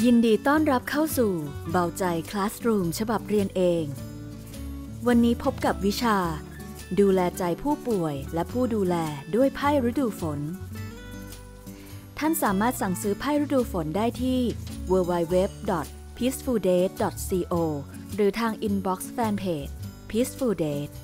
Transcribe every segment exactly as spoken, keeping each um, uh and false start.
ยินดีต้อนรับเข้าสู่เบาใจคลาสรูมฉบับเรียนเองวันนี้พบกับวิชาดูแลใจผู้ป่วยและผู้ดูแลด้วยไพ่ฤดูฝนท่านสามารถสั่งซื้อไพ่ฤดูฝนได้ที่ ดับเบิลยู ดับเบิลยู ดับเบิลยู ดอท พีซฟูลเดท ดอท ซี โอ หรือทางอินบ็อกซ์แฟนเพจ Peaceful Date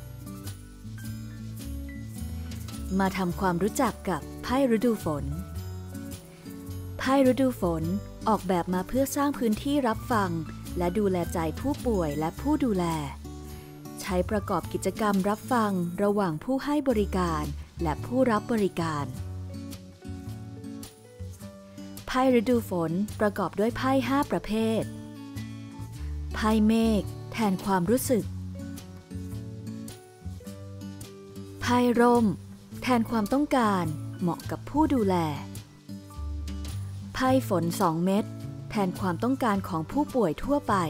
มาทำความรู้จักกับไพ่ฤดูฝนไพ่ฤดูฝนออกแบบมาเพื่อสร้างพื้นที่รับฟังและดูแลใจผู้ป่วยและผู้ดูแลใช้ประกอบกิจกรรมรับฟังระหว่างผู้ให้บริการและผู้รับบริการไพ่ฤดูฝนประกอบด้วยไพ่ห้าประเภทไพ่เมฆแทนความรู้สึกไพ่ร่มแทนความต้องการเหมาะกับผู้ดูแลไพ่ฝนสองเม็ดแทนความต้องการของผู้ป่วยทั่วไป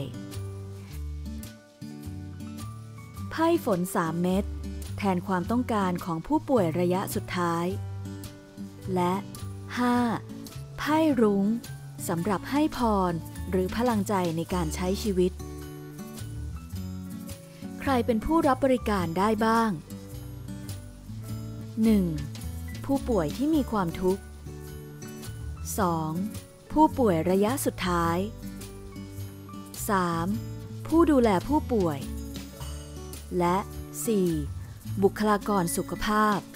ไพ่ฝนสามเม็ดแทนความต้องการของผู้ป่วยระยะสุดท้ายและห้าไพ่รุ้งสำหรับให้พรหรือพลังใจในการใช้ชีวิตใครเป็นผู้รับบริการได้บ้าง หนึ่ง. ผู้ป่วยที่มีความทุกข์ สอง. ผู้ป่วยระยะสุดท้าย สาม. ผู้ดูแลผู้ป่วยและ สี่. บุคลากรสุขภาพ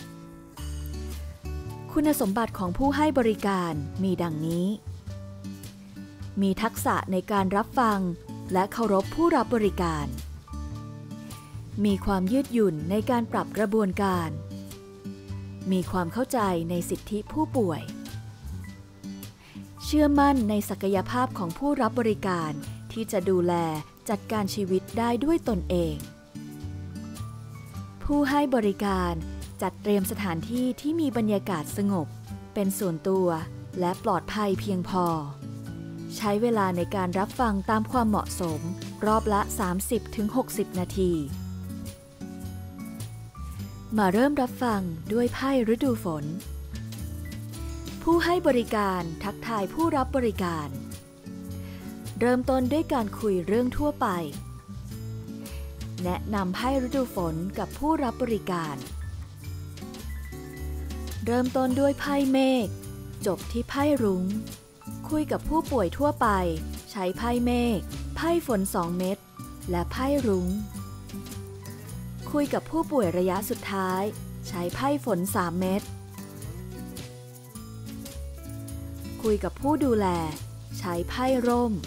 คุณสมบัติของผู้ให้บริการมีดังนี้มีทักษะในการรับฟังและเคารพผู้รับบริการมีความยืดหยุ่นในการปรับกระบวนการมีความเข้าใจในสิทธิผู้ป่วยเชื่อมั่นในศักยภาพของผู้รับบริการที่จะดูแลจัดการชีวิตได้ด้วยตนเองผู้ให้บริการจัดเตรียมสถานที่ที่มีบรรยากาศสงบเป็นส่วนตัวและปลอดภัยเพียงพอใช้เวลาในการรับฟังตามความเหมาะสมรอบละ สามสิบถึงหกสิบ นาทีมาเริ่มรับฟังด้วยไพ่ฤดูฝนผู้ให้บริการทักทายผู้รับบริการเริ่มต้นด้วยการคุยเรื่องทั่วไปแนะนำไพ่ฤดูฝนกับผู้รับบริการเริ่มต้นด้วยไพ่เมฆจบที่ไพ่รุ้งคุยกับผู้ป่วยทั่วไปใช้ไพ่เมฆไพ่ฝนสองเม็ดและไพ่รุ้งคุยกับผู้ป่วยระยะสุดท้ายใช้ไพ่ฝนสามเม็ดคุยกับผู้ดูแลใช้ไพ่ร่ม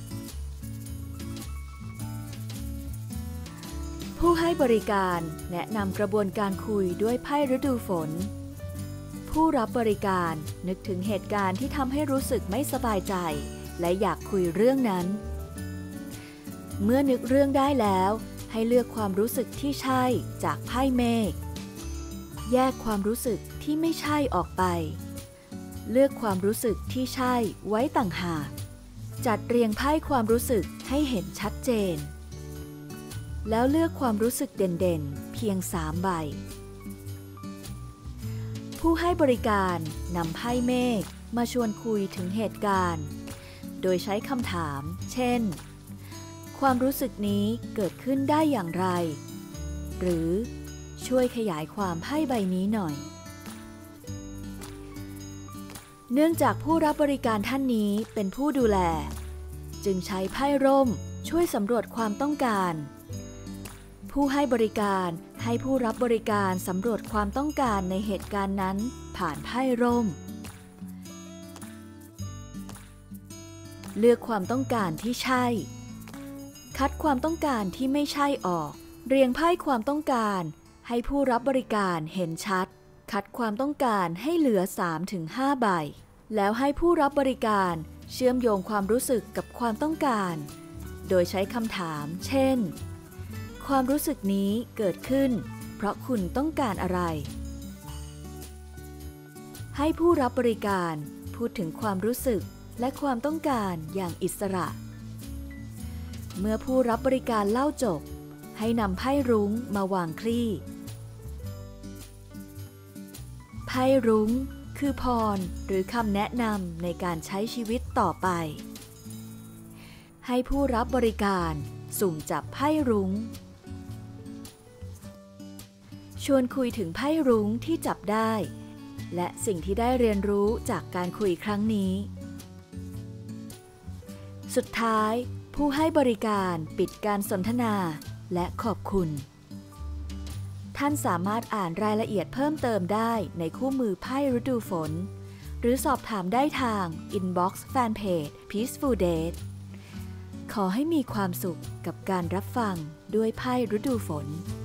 ผู้ให้บริการแนะนำกระบวนการคุยด้วยไพ่ฤดูฝนผู้รับบริการนึกถึงเหตุการณ์ที่ทำให้รู้สึกไม่สบายใจและอยากคุยเรื่องนั้นเมื่อนึกเรื่องได้แล้วให้เลือกความรู้สึกที่ใช่จากไพ่เมฆแยกความรู้สึกที่ไม่ใช่ออกไปเลือกความรู้สึกที่ใช่ไว้ต่างหากจัดเรียงไพ่ความรู้สึกให้เห็นชัดเจนแล้วเลือกความรู้สึกเด่นๆเพียงสามใบผู้ให้บริการนำไพ่เมฆมาชวนคุยถึงเหตุการณ์โดยใช้คำถามเช่นความรู้สึกนี้เกิดขึ้นได้อย่างไรหรือช่วยขยายความไพ่ใบนี้หน่อยเนื่องจากผู้รับบริการท่านนี้เป็นผู้ดูแลจึงใช้ไพ่ร่มช่วยสำรวจความต้องการผู้ให้บริการให้ผู้รับบริการสำรวจความต้องการในเหตุการณ์นั้นผ่านไพ่ร่มเลือกความต้องการที่ใช่คัดความต้องการที่ไม่ใช่ออกเรียงไพ่ความต้องการให้ผู้รับบริการเห็นชัดคัดความต้องการให้เหลือ สามถึงห้า ใบแล้วให้ผู้รับบริการเชื่อมโยงความรู้สึกกับความต้องการโดยใช้คำถามเช่นความรู้สึกนี้เกิดขึ้นเพราะคุณต้องการอะไรให้ผู้รับบริการพูดถึงความรู้สึกและความต้องการอย่างอิสระเมื่อผู้รับบริการเล่าจบให้นำไพ่รุ้งมาวางคลี่ไพ่รุ้งคือพรหรือคำแนะนำในการใช้ชีวิตต่อไปให้ผู้รับบริการสุ่มจับไพ่รุ้งชวนคุยถึงไพ่รุ้งที่จับได้และสิ่งที่ได้เรียนรู้จากการคุยครั้งนี้สุดท้ายผู้ให้บริการปิดการสนทนาและขอบคุณท่านสามารถอ่านรายละเอียดเพิ่มเติมได้ในคู่มือไพ่ฤดูฝนหรือสอบถามได้ทาง Inbox Fanpage Peaceful Date ขอให้มีความสุขกับการรับฟังด้วยไพ่ฤดูฝน